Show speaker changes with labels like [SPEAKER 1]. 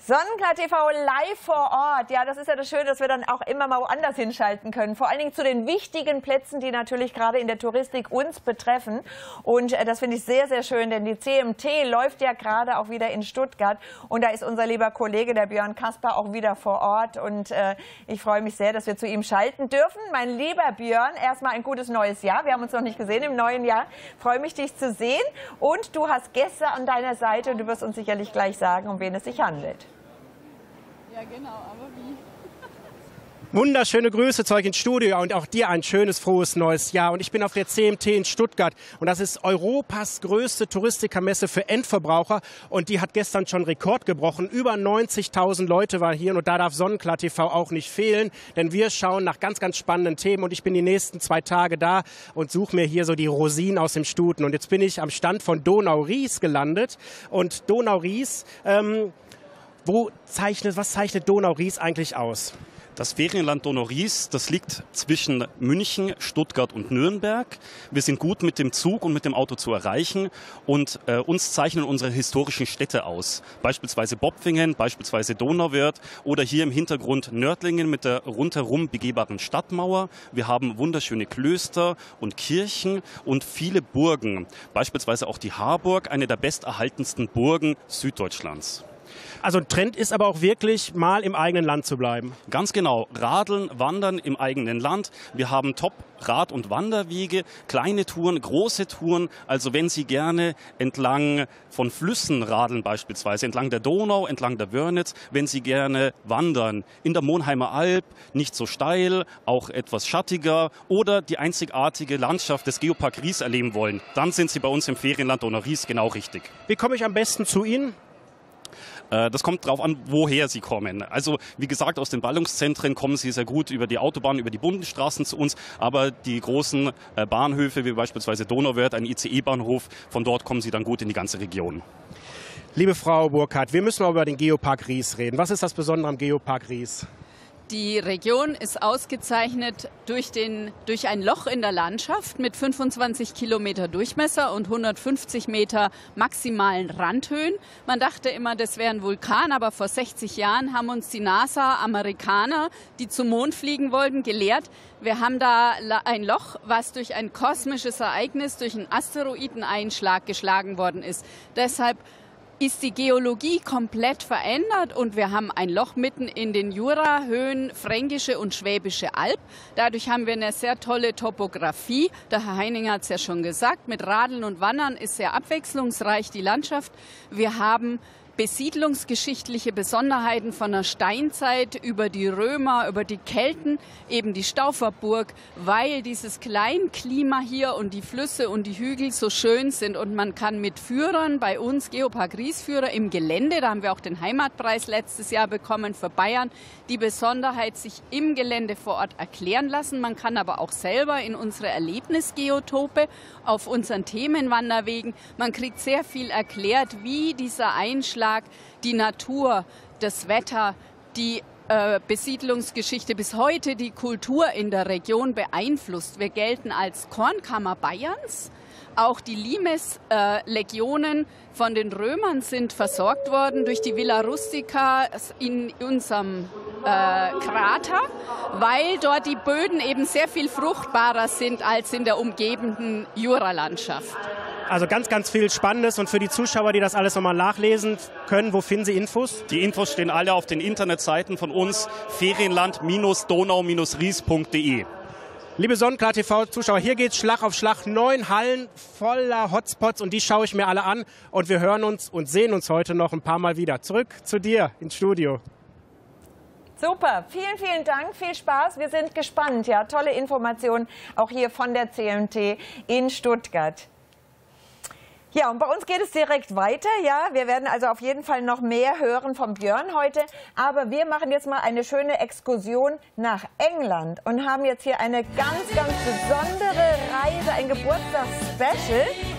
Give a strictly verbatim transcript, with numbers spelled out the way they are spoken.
[SPEAKER 1] Sonnenklar T V live vor Ort. Ja, das ist ja das Schöne, dass wir dann auch immer mal woanders hinschalten können. Vor allen Dingen zu den wichtigen Plätzen, die natürlich gerade in der Touristik uns betreffen. Und äh, das finde ich sehr, sehr schön, denn die C M T läuft ja gerade auch wieder in Stuttgart. Und da ist unser lieber Kollege, der Björn Kasper, auch wieder vor Ort. Und äh, ich freue mich sehr, dass wir zu ihm schalten dürfen. Mein lieber Björn, erstmal ein gutes neues Jahr. Wir haben uns noch nicht gesehen im neuen Jahr. Freue mich, dich zu sehen. Und du hast Gäste an deiner Seite und du wirst uns sicherlich gleich sagen, um wen es sich handelt.
[SPEAKER 2] Ja, genau, aber wie?
[SPEAKER 3] Wunderschöne Grüße zurück ins Studio und auch dir ein schönes, frohes neues Jahr. Und ich bin auf der C M T in Stuttgart und das ist Europas größte Touristikermesse für Endverbraucher und die hat gestern schon Rekord gebrochen. Über neunzigtausend Leute waren hier und da darf Sonnenklar T V auch nicht fehlen, denn wir schauen nach ganz, ganz spannenden Themen und ich bin die nächsten zwei Tage da und suche mir hier so die Rosinen aus dem Stuten. Und jetzt bin ich am Stand von Donau-Ries gelandet und Donau-Ries, ähm, wo zeichnet, was zeichnet Donau-Ries eigentlich aus?
[SPEAKER 4] Das Ferienland Donau-Ries, das liegt zwischen München, Stuttgart und Nürnberg. Wir sind gut mit dem Zug und mit dem Auto zu erreichen und äh, uns zeichnen unsere historischen Städte aus. Beispielsweise Bopfingen, beispielsweise Donauwörth oder hier im Hintergrund Nördlingen mit der rundherum begehbaren Stadtmauer. Wir haben wunderschöne Klöster und Kirchen und viele Burgen. Beispielsweise auch die Harburg, eine der besterhaltensten Burgen Süddeutschlands.
[SPEAKER 3] Also ein Trend ist aber auch wirklich, mal im eigenen Land zu bleiben.
[SPEAKER 4] Ganz genau. Radeln, Wandern im eigenen Land. Wir haben Top-Rad- und Wanderwege, kleine Touren, große Touren. Also wenn Sie gerne entlang von Flüssen radeln beispielsweise, entlang der Donau, entlang der Wörnitz, wenn Sie gerne wandern, in der Monheimer Alb, nicht so steil, auch etwas schattiger oder die einzigartige Landschaft des Geopark Ries erleben wollen, dann sind Sie bei uns im Ferienland Donau-Ries genau richtig.
[SPEAKER 3] Wie komme ich am besten zu Ihnen?
[SPEAKER 4] Das kommt darauf an, woher Sie kommen. Also wie gesagt, aus den Ballungszentren kommen Sie sehr gut über die Autobahn, über die Bundesstraßen zu uns. Aber die großen Bahnhöfe, wie beispielsweise Donauwörth, ein I C E-Bahnhof, von dort kommen Sie dann gut in die ganze Region.
[SPEAKER 3] Liebe Frau Burkhardt, wir müssen mal über den Geopark Ries reden. Was ist das Besondere am Geopark Ries?
[SPEAKER 2] Die Region ist ausgezeichnet durch, den, durch ein Loch in der Landschaft mit fünfundzwanzig Kilometer Durchmesser und hundertfünfzig Meter maximalen Randhöhen. Man dachte immer, das wäre ein Vulkan, aber vor sechzig Jahren haben uns die NASA-Amerikaner, die zum Mond fliegen wollten, gelehrt. Wir haben da ein Loch, was durch ein kosmisches Ereignis, durch einen Asteroideneinschlag geschlagen worden ist. Deshalb ist die Geologie komplett verändert und wir haben ein Loch mitten in den Jurahöhen, Fränkische und Schwäbische Alb. Dadurch haben wir eine sehr tolle Topografie. Der Herr Heininger hat es ja schon gesagt, mit Radeln und Wandern ist sehr abwechslungsreich die Landschaft. Wir haben besiedlungsgeschichtliche Besonderheiten von der Steinzeit über die Römer, über die Kelten, eben die Stauferburg, weil dieses Kleinklima hier und die Flüsse und die Hügel so schön sind und man kann mit Führern, bei uns Geopark Ries-Führer im Gelände, da haben wir auch den Heimatpreis letztes Jahr bekommen für Bayern, die Besonderheit sich im Gelände vor Ort erklären lassen. Man kann aber auch selber in unsere Erlebnisgeotope auf unseren Themenwanderwegen, man kriegt sehr viel erklärt, wie dieser Einschlag die Natur, das Wetter, die äh, Besiedlungsgeschichte bis heute die Kultur in der Region beeinflusst. Wir gelten als Kornkammer Bayerns. Auch die Limes-Legionen äh, von den Römern sind versorgt worden durch die Villa Rustica in unserem äh, Krater, weil dort die Böden eben sehr viel fruchtbarer sind als in der umgebenden Juralandschaft.
[SPEAKER 3] Also ganz, ganz viel Spannendes. Und für die Zuschauer, die das alles nochmal nachlesen können, wo finden Sie Infos?
[SPEAKER 4] Die Infos stehen alle auf den Internetseiten von uns, ferienland Donau Ries punkt de.
[SPEAKER 3] Liebe Sonnenklar T V-Zuschauer, hier geht's Schlag auf Schlag. Neun Hallen voller Hotspots und die schaue ich mir alle an. Und wir hören uns und sehen uns heute noch ein paar Mal wieder. Zurück zu dir ins Studio.
[SPEAKER 1] Super, vielen, vielen Dank, viel Spaß. Wir sind gespannt. Ja, tolle Informationen auch hier von der C M T in Stuttgart. Ja, und bei uns geht es direkt weiter. Ja, wir werden also auf jeden Fall noch mehr hören vom Björn heute. Aber wir machen jetzt mal eine schöne Exkursion nach England und haben jetzt hier eine ganz, ganz besondere Reise, ein Geburtstagsspecial.